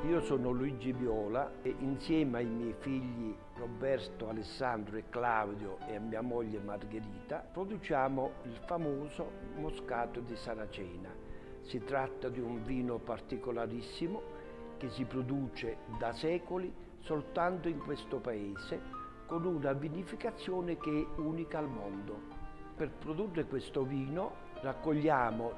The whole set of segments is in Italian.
Io sono Luigi Viola e insieme ai miei figli Roberto, Alessandro e Claudio e a mia moglie Margherita produciamo il famoso Moscato di Saracena. Si tratta di un vino particolarissimo che si produce da secoli soltanto in questo paese con una vinificazione che è unica al mondo. Per produrre questo vino raccogliamo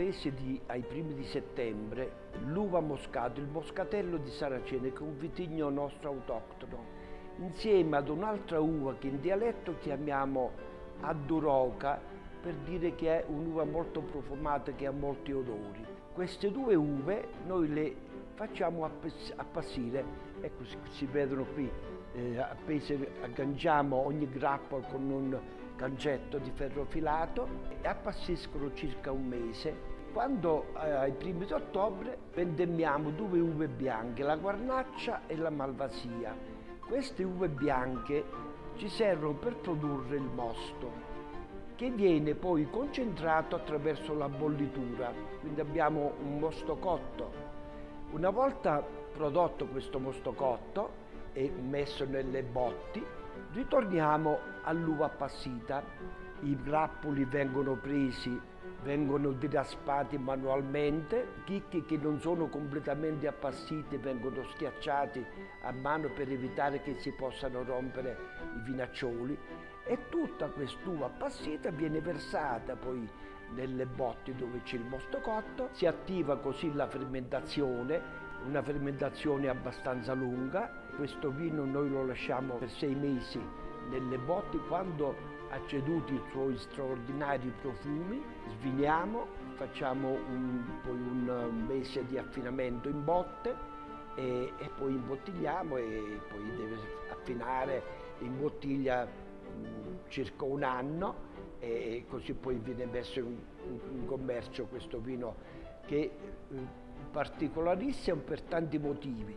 ai primi di settembre l'uva moscato, il moscatello di Saracena, che è un vitigno nostro autoctono, insieme ad un'altra uva che in dialetto chiamiamo adduroca, per dire che è un'uva molto profumata che ha molti odori. Queste due uve noi le facciamo appassire, ecco, si vedono qui appese, agganciamo ogni grappola con un gancetto di ferro filato e appassiscono circa un mese. Quando ai primi di ottobre vendemmiamo due uve bianche, la Guarnaccia e la Malvasia. Queste uve bianche ci servono per produrre il mosto, che viene poi concentrato attraverso la bollitura, quindi abbiamo un mosto cotto. Una volta prodotto questo mosto cotto e messo nelle botti, ritorniamo all'uva appassita. I grappoli vengono presi, vengono diraspati manualmente, chicchi che non sono completamente appassiti vengono schiacciati a mano per evitare che si possano rompere i vinaccioli, e tutta quest'uva appassita viene versata poi nelle botti dove c'è il mosto cotto. Si attiva così la fermentazione, una fermentazione abbastanza lunga. Questo vino noi lo lasciamo per 6 mesi nelle botti. Quando ha ceduto i suoi straordinari profumi, sviniamo, facciamo poi un mese di affinamento in botte e poi imbottigliamo, e poi deve affinare in bottiglia circa un anno, e così poi viene messo in commercio questo vino che è particolarissimo per tanti motivi.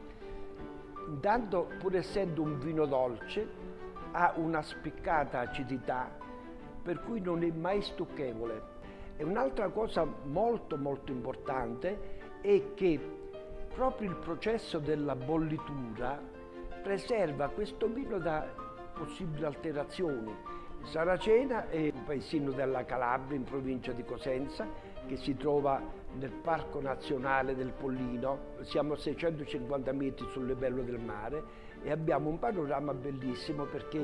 Intanto, pur essendo un vino dolce, ha una spiccata acidità per cui non è mai stucchevole. E un'altra cosa molto importante è che proprio il processo della bollitura preserva questo vino da possibili alterazioni. Saracena è un paesino della Calabria, in provincia di Cosenza, che si trova nel Parco Nazionale del Pollino. Siamo a 650 metri sul livello del mare e abbiamo un panorama bellissimo, perché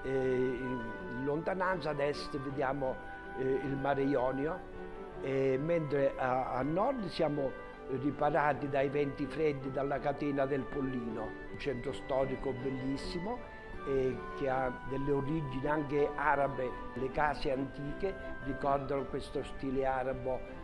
in lontananza ad est vediamo il mare Ionio, mentre a nord siamo riparati dai venti freddi dalla catena del Pollino, un centro storico bellissimo che ha delle origini anche arabe. Le case antiche ricordano questo stile arabo